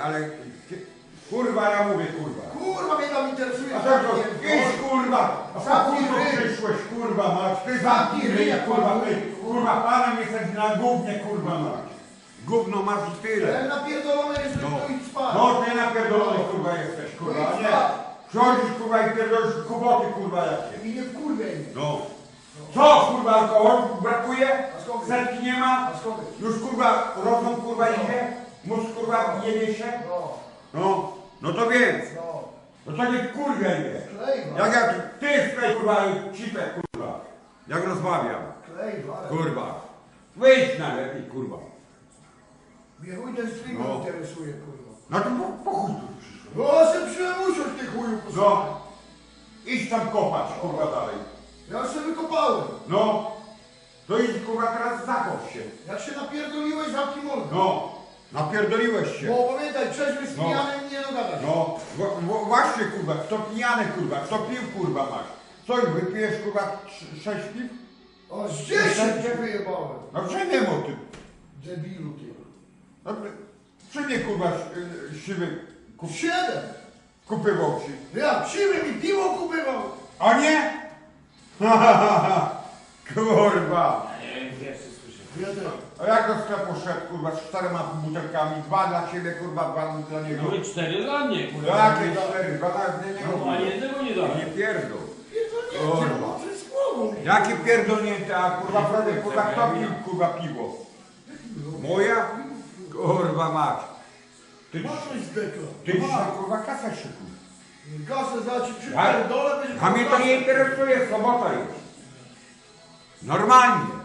ale... Kurwa, ja mówię, kurwa. Kurwa, mnie tam interesuje. A tak to, idź, kurwa. A po kurwa przyszłeś, kurwa, mać. Ty zamknij ryj, kurwa, ty. Kurwa, panem jesteś na gównie, kurwa, mać. Gówno masz i tyle. Ja napierdolony jesteś, to idź spać. No, ty napierdolony, kurwa, jesteś, kurwa, nie. Przychodzisz, kurwa, i pierdolisz kuboty, kurwa, jakie. I nie wkurwiaj mnie. No. Co, kurwa, alkoholu brakuje? A skąd? Setki nie ma? A skąd? Już, kurwa, rozum, kurwa, idzie? Mózg, kurwa, jebie się? No. No to więc. No. No to nie kurwa nie. Klejwa. Jak ty sklej, kurwa, cipę, kurwa. Jak rozmawiam. Klejwa. Kurwa. Wyjdź najlepiej, kurwa. Mnie chuj ten stream No. interesuje, kurwa. No to po chuj tu przyszło. No, se przyjąłem usiąść, ty chuju, posłuchaj. No. Idź tam kopać, kurwa, dalej. Ja już sobie wykopałem. No. To idź, kurwa, teraz zakop się. Jak się napierdoliłeś, zamknij mordę. No. Napierdoliłeś się. Bo pamiętaj, trzeźwy z No. pijanym nie dogadasz. No. Właśnie, kurwa, kto pijany, kurwa, kto pił, kurwa, masz. Co już, wypijesz, kurwa, 6 piw? O, z 10 cię wyjebałem. No przynajmniej o tym. Debilu, ty. No, przy mnie, kurwa, siwy 7. kupywał się. Ja, siły mi piwo kupywał. A nie? Kurwa. Ja nie wiem, pierwszy słyszę. Ja też. A jak do sklepu szedł, kurwa, z 4 butelkami, 2 dla ciebie, kurwa, 2 dla niego. No i 4 dla mnie, kurwa. Jakie 4? 2 dla niego. No, ani jednego nie dałem. Nie pierdol. Pierdolnięcie, Kurwa. no, przez głową. Jakie pierdolnięte, a kurwa, prawie, kurwa, kto pił, kurwa, piwo? Moja? Kurwa, mać. Ty, Ma coś z dekla. ty dzisiaj, kurwa, kasę szykuj. Gasę za ci przypierdolę, będzie A mnie to nie interesuje, sobota jest. Normalnie.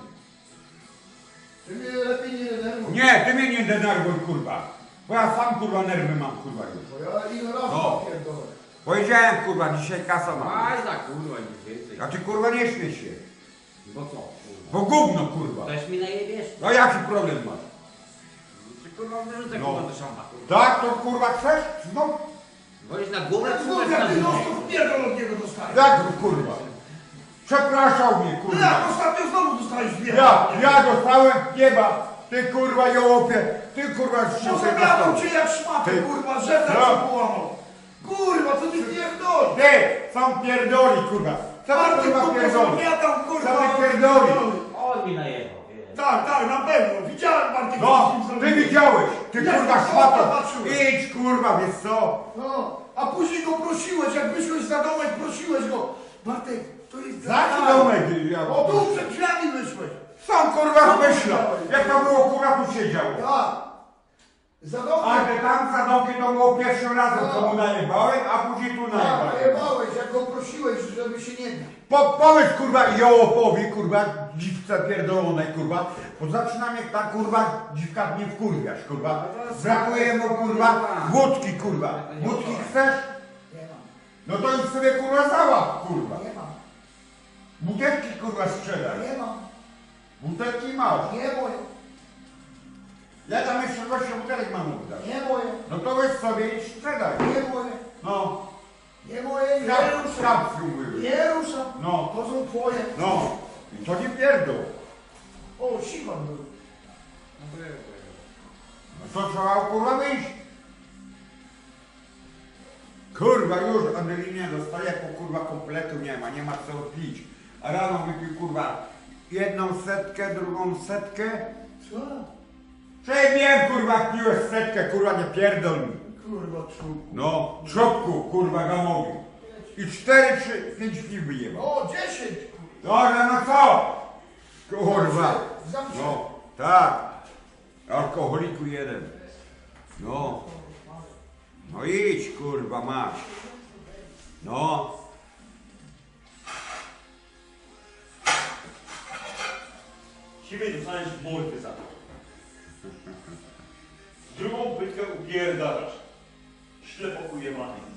Ty mnie lepiej nie denerwuj. Nie, ty mnie nie denerwuj, kurwa. Bo ja sam, kurwa, nerwy mam, kurwa, już. Bo ja ile razy No. pierdolę. Powiedziałem, kurwa, dzisiaj kasa mam. Ważna, kurwa, nic więcej. A ty, kurwa, nie śmiej się. Bo co, kurwa? Bo gówno, kurwa. Też mi najebiesz? No jaki problem masz? Czy kurwa wyrzucę, No. kurwa, do szamba, kurwa? Tak, to kurwa chcesz? Znów? Wolisz na głowę, Ja czy znów na jak ty dół? dostów pierdol od niego dostajesz. Jak to, kurwa? Przepraszał mnie, No kurwa. jak ostatnio znowu dostałeś Ja dostałem nieba. Ty, kurwa, jołopie. Ty, kurwa, Pozamiatał cię jak szmatę, Ty. kurwa, żebra No. cię połamał. Kurwa, co ty pierdoli? Ty, są pierdoli, kurwa. Co ty, Bartek kurwa, tu pierdoli? pozamiatał, kurwa. Co ty pierdoli? On mi najebał, wiesz. Tak, na pewno. Widziałem Bartek. No, co z nim ty zrobiłeś. widziałeś. Ty, Ja kurwa, na szmato. oka patrzyłem. Idź, kurwa, wiesz co? No, a później go prosiłeś, jak wyszłeś za domek, prosiłeś go. Bartek, to jest... Jaki domek? O, tu przed drzwiami wyszłeś. Sam, kurwa, myślał. Jak to było, kurwa, tu siedział. Tak. Za A domkiem. że tam za domkiem to było pierwszym razem, co mu najebałem, a później tu Tak, najebałem. najebałeś, jak go prosiłeś, żeby się nie bił. Powiedz, kurwa, jołopowi, kurwa, dziwce pierdolonej, kurwa, bo zaczyna mnie ta, kurwa, dziwka mnie wkurwiasz, kurwa. Brakuje mu, kurwa, wódki, kurwa. Wódki chcesz? Nie mam, No to już sobie, kurwa, załap, kurwa. nie mam, Butelki, kurwa, sprzedaj. nie mam, Butelki masz. nie moje, Ja tam jeszcze 8 butelek mam oddać. nie moje, No to weź sobie i sprzedaj. nie moje, No, nie moje, nie ruszam, skarbcu były. nie ruszam. No, To są twoje. no. I to nie pierdol. O, Siwan był. No to trzeba, kurwa, wyjść. Kurwa, już Andelinie dostaje, po kurwa kompletu nie ma co pić. A rano wypił, kurwa, 1 setkę, 2 setkę. Co? Wiem, kurwa, piłeś setkę, kurwa, nie pierdol mi. Kurwa, czubku. No, trzopku, kurwa, gamowi. I 4 czy 5 piw wyjebał. O, 10. Dobra, no co? Kurwa. Zamknij. No, tak. Alkoholiku jeden. No. No idź, kurwa, masz. No. Siebie dostaniesz w mordę za to. Drugą pytkę upierdalasz. Ślepo ujebany.